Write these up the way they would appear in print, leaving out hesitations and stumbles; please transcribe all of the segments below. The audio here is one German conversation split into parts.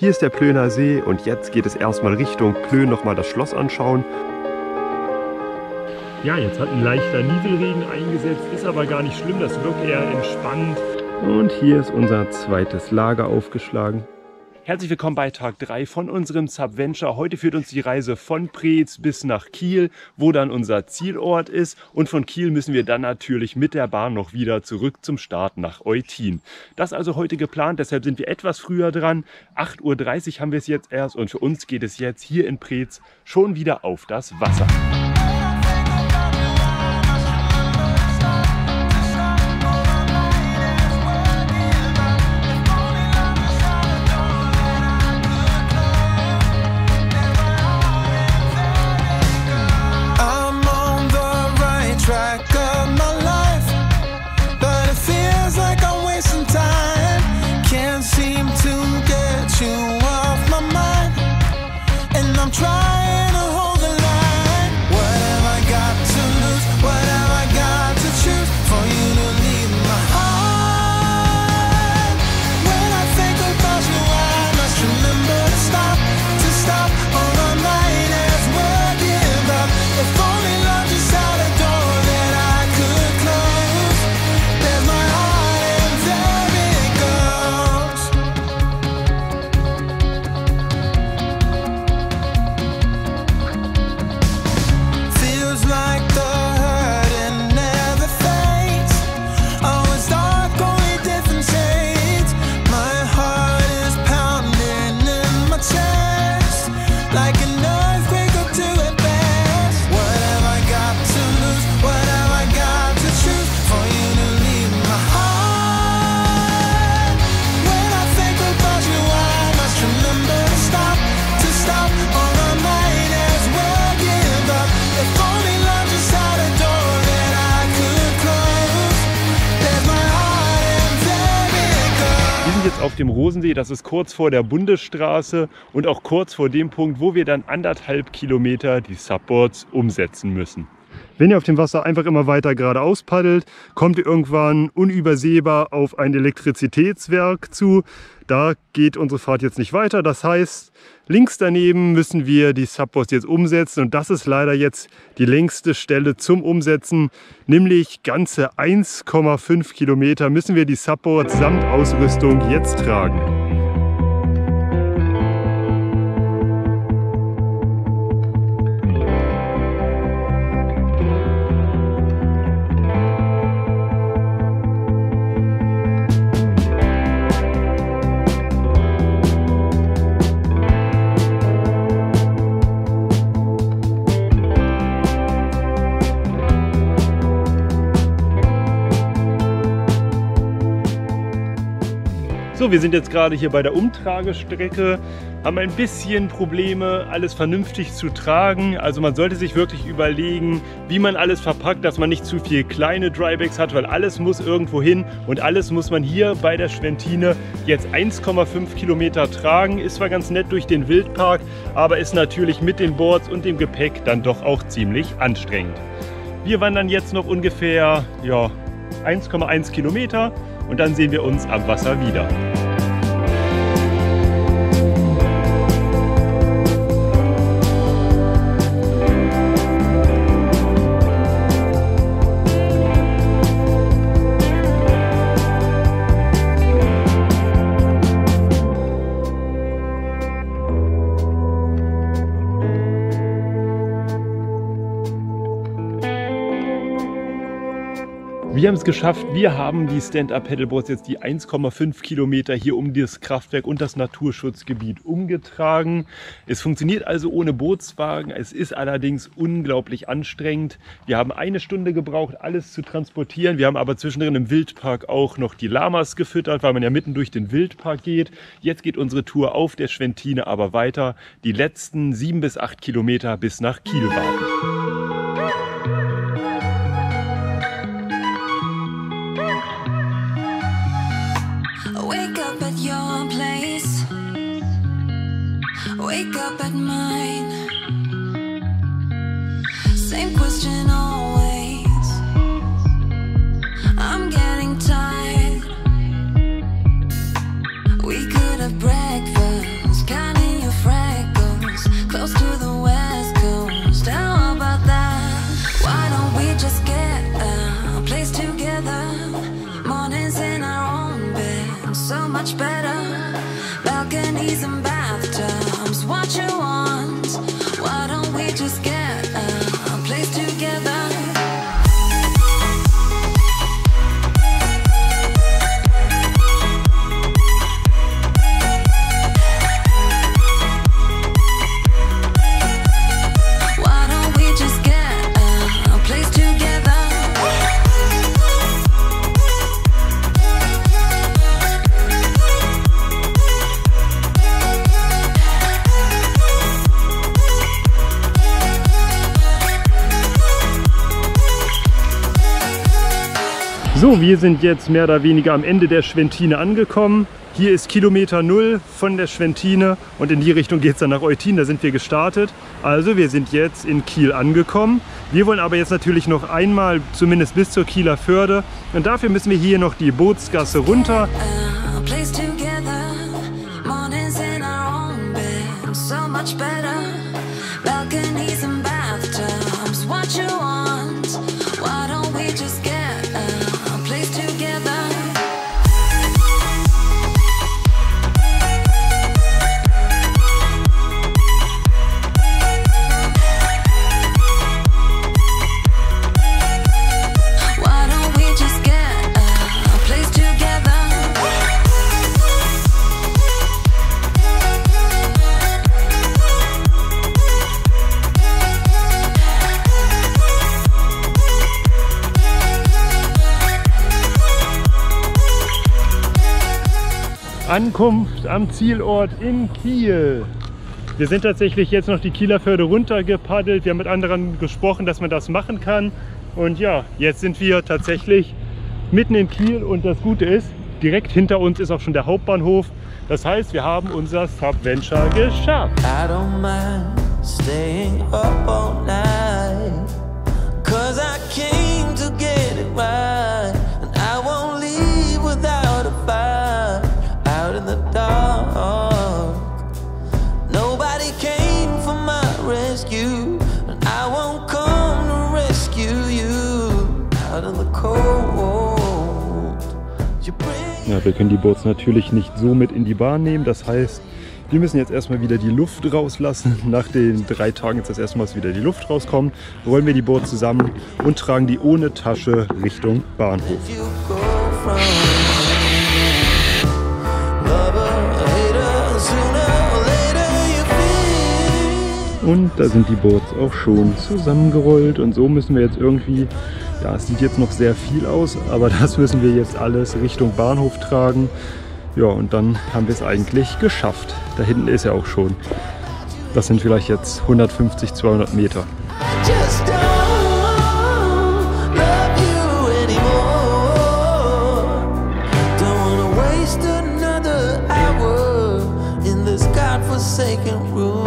Hier ist der Plöner See und jetzt geht es erstmal Richtung Plön nochmal das Schloss anschauen. Ja, jetzt hat ein leichter Nieselregen eingesetzt, ist aber gar nicht schlimm, das wirkt eher entspannt. Und hier ist unser zweites Lager aufgeschlagen. Herzlich willkommen bei Tag 3 von unserem Subventure. Heute führt uns die Reise von Preetz bis nach Kiel, wo dann unser Zielort ist. Und von Kiel müssen wir dann natürlich mit der Bahn noch wieder zurück zum Start nach Eutin. Das ist also heute geplant, deshalb sind wir etwas früher dran. 8:30 Uhr haben wir es jetzt erst und für uns geht es jetzt hier in Preetz schon wieder auf das Wasser. Jetzt auf dem Rosensee, das ist kurz vor der Bundesstraße und auch kurz vor dem Punkt, wo wir dann 1,5 Kilometer die Subboards umsetzen müssen. Wenn ihr auf dem Wasser einfach immer weiter geradeaus paddelt, kommt ihr irgendwann unübersehbar auf ein Elektrizitätswerk zu. Da geht unsere Fahrt jetzt nicht weiter. Das heißt, links daneben müssen wir die Subboards jetzt umsetzen. Und das ist leider jetzt die längste Stelle zum Umsetzen. Nämlich ganze 1,5 Kilometer müssen wir die Subboards samt Ausrüstung jetzt tragen. So, wir sind jetzt gerade hier bei der Umtragestrecke, haben ein bisschen Probleme, alles vernünftig zu tragen. Also man sollte sich wirklich überlegen, wie man alles verpackt, dass man nicht zu viel kleine Drybags hat, weil alles muss irgendwo hin und alles muss man hier bei der Schwentine jetzt 1,5 Kilometer tragen. Ist zwar ganz nett durch den Wildpark, aber ist natürlich mit den Boards und dem Gepäck dann doch auch ziemlich anstrengend. Wir wandern jetzt noch ungefähr 1,1 Kilometer. Und dann sehen wir uns am Wasser wieder. Wir haben es geschafft, wir haben die Stand-Up-Paddleboards jetzt die 1,5 Kilometer hier um das Kraftwerk und das Naturschutzgebiet umgetragen. Es funktioniert also ohne Bootswagen, es ist allerdings unglaublich anstrengend. Wir haben 1 Stunde gebraucht, alles zu transportieren. Wir haben aber zwischendrin im Wildpark auch noch die Lamas gefüttert, weil man ja mitten durch den Wildpark geht. Jetzt geht unsere Tour auf der Schwentine aber weiter. Die letzten 7 bis 8 Kilometer bis nach Kiel warten. Wake up at mine. Same question always. I'm getting tired. We could have breakfast balconies and bathtubs, what you want. Why don't we just get a place together? So, wir sind jetzt mehr oder weniger am Ende der Schwentine angekommen. Hier ist Kilometer 0 von der Schwentine und in die Richtung geht es dann nach Eutin, da sind wir gestartet. Also wir sind jetzt in Kiel angekommen. Wir wollen aber jetzt natürlich noch einmal, zumindest bis zur Kieler Förde. Und dafür müssen wir hier noch die Bootsgasse runter. Ankunft am Zielort in Kiel. Wir sind tatsächlich jetzt noch die Kieler Förde runter gepaddelt. Wir haben mit anderen gesprochen, dass man das machen kann. Und ja, jetzt sind wir tatsächlich mitten in Kiel und das Gute ist, direkt hinter uns ist auch schon der Hauptbahnhof. Das heißt, wir haben unser Subventure geschafft. I don't mind staying up all night, 'cause I came to get it right, and I won't leave without a fight. Out in the dark, nobody came for my rescue, and I won't come to rescue you. Out in the cold, you bring. Ja, wir können die Boots natürlich nicht so mit in die Bahn nehmen. Das heißt, wir müssen jetzt erstmal wieder die Luft rauslassen. Nach den 3 Tagen jetzt das erste Mal wieder die Luft rauskommt, rollen wir die Boots zusammen und tragen die ohne Tasche Richtung Bahnhof. You go from Und da sind die Boots auch schon zusammengerollt und so müssen wir jetzt irgendwie, ja, es sieht jetzt noch sehr viel aus, aber das müssen wir jetzt alles Richtung Bahnhof tragen. Ja, und dann haben wir es eigentlich geschafft. Da hinten ist er auch schon. Das sind vielleicht jetzt 150, 200 Meter. I just don't love you anymore. Don't wanna waste another hour in this godforsaken room.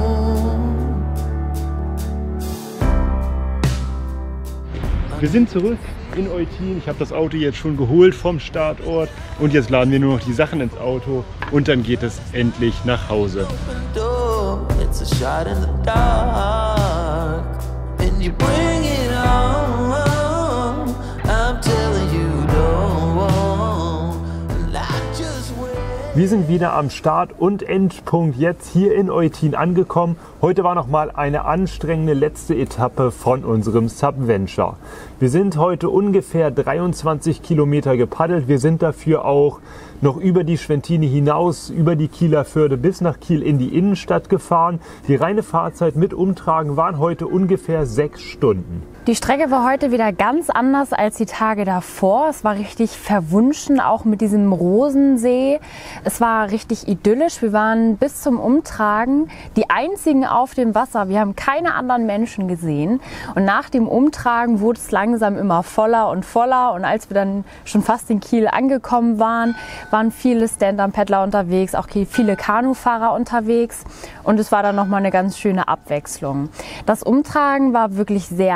Wir sind zurück in Eutin. Ich habe das Auto jetzt schon geholt vom Startort und jetzt laden wir nur noch die Sachen ins Auto und dann geht es endlich nach Hause. Door, it's a shot in the dark, and you bring it on. I'm telling you, don't, and I just wait. Wir sind wieder am Start- und Endpunkt jetzt hier in Eutin angekommen. Heute war noch mal eine anstrengende letzte Etappe von unserem Subventure. Wir sind heute ungefähr 23 Kilometer gepaddelt. Wir sind dafür auch noch über die Schwentine hinaus, über die Kieler Förde bis nach Kiel in die Innenstadt gefahren. Die reine Fahrzeit mit Umtragen waren heute ungefähr 6 Stunden. Die Strecke war heute wieder ganz anders als die Tage davor. Es war richtig verwunschen, auch mit diesem Rosensee. Es war richtig idyllisch. Wir waren bis zum Umtragen die einzigen auf dem Wasser. Wir haben keine anderen Menschen gesehen. Und nach dem Umtragen wurde es langsam immer voller und voller. Und als wir dann schon fast in Kiel angekommen waren, waren viele Stand-Up-Paddler unterwegs, auch viele Kanufahrer unterwegs. Und es war dann nochmal eine ganz schöne Abwechslung. Das Umtragen war wirklich sehr anstrengend.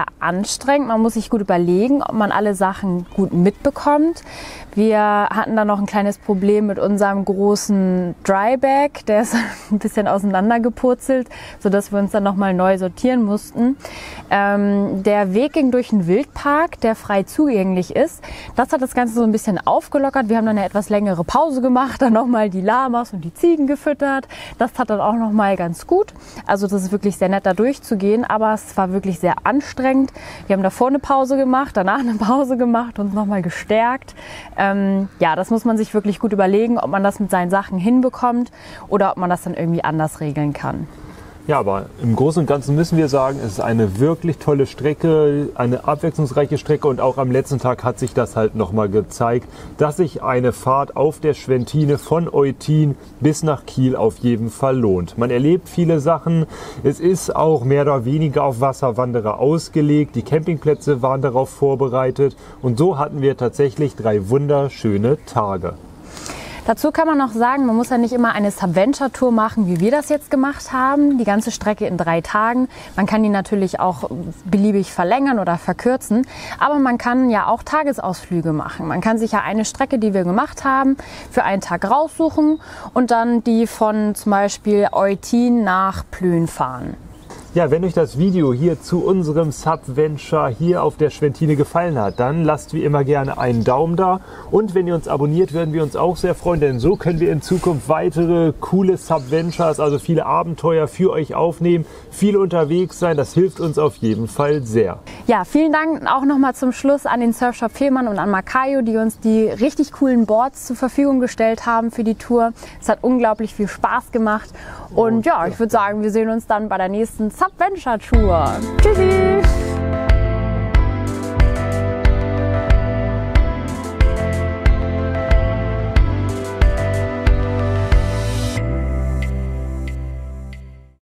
anstrengend. Man muss sich gut überlegen, ob man alle Sachen gut mitbekommt. Wir hatten dann noch ein kleines Problem mit unserem großen Dryback. Der ist ein bisschen auseinandergepurzelt, sodass wir uns dann nochmal neu sortieren mussten. Der Weg ging durch einen Wildpark, der frei zugänglich ist. Das hat das Ganze so ein bisschen aufgelockert. Wir haben dann eine etwas längere Pause gemacht, dann nochmal die Lamas und die Ziegen gefüttert. Das tat dann auch nochmal ganz gut. Also das ist wirklich sehr nett, da durchzugehen, aber es war wirklich sehr anstrengend. Wir haben davor eine Pause gemacht, danach eine Pause gemacht, uns nochmal gestärkt. Ja, das muss man sich wirklich gut überlegen, ob man das mit seinen Sachen hinbekommt oder ob man das dann irgendwie anders regeln kann. Ja, aber im Großen und Ganzen müssen wir sagen, es ist eine wirklich tolle Strecke, eine abwechslungsreiche Strecke und auch am letzten Tag hat sich das halt nochmal gezeigt, dass sich eine Fahrt auf der Schwentine von Eutin bis nach Kiel auf jeden Fall lohnt. Man erlebt viele Sachen, es ist auch mehr oder weniger auf Wasserwanderer ausgelegt, die Campingplätze waren darauf vorbereitet und so hatten wir tatsächlich 3 wunderschöne Tage. Dazu kann man noch sagen, man muss ja nicht immer eine Subventure-Tour machen, wie wir das jetzt gemacht haben. Die ganze Strecke in 3 Tagen. Man kann die natürlich auch beliebig verlängern oder verkürzen. Aber man kann ja auch Tagesausflüge machen. Man kann sich ja eine Strecke, die wir gemacht haben, für einen Tag raussuchen und dann die von zum Beispiel Eutin nach Plön fahren. Ja, wenn euch das Video hier zu unserem Subventure hier auf der Schwentine gefallen hat, dann lasst wie immer gerne einen Daumen da. Und wenn ihr uns abonniert, würden wir uns auch sehr freuen, denn so können wir in Zukunft weitere coole Subventures, also viele Abenteuer für euch aufnehmen, viel unterwegs sein. Das hilft uns auf jeden Fall sehr. Ja, vielen Dank auch nochmal zum Schluss an den Surfshop Fehmarn und an Makayo, die uns die richtig coolen Boards zur Verfügung gestellt haben für die Tour. Es hat unglaublich viel Spaß gemacht. Und ja, ich würde sagen, wir sehen uns dann bei der nächsten Subventure Tour. Tschüssi!